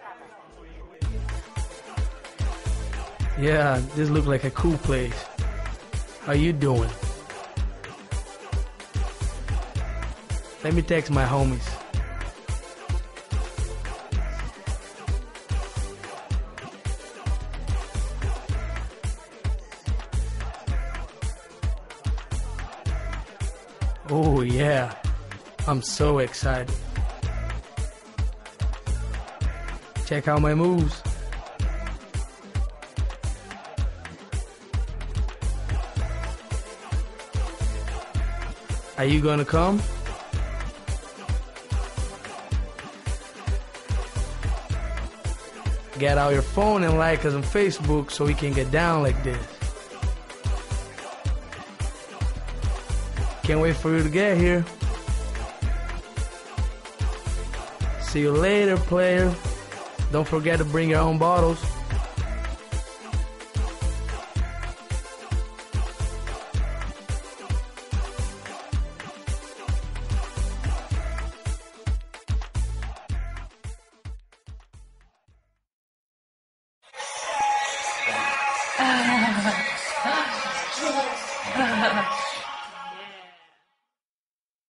Yeah, this look like a cool place. How you doing? Let me text my homies. Oh yeah, I'm so excited. Check out my moves. Are you gonna come? Get out your phone and like us on Facebook so we can get down like this. Can't wait for you to get here. See you later, player. Don't forget to bring your own bottles.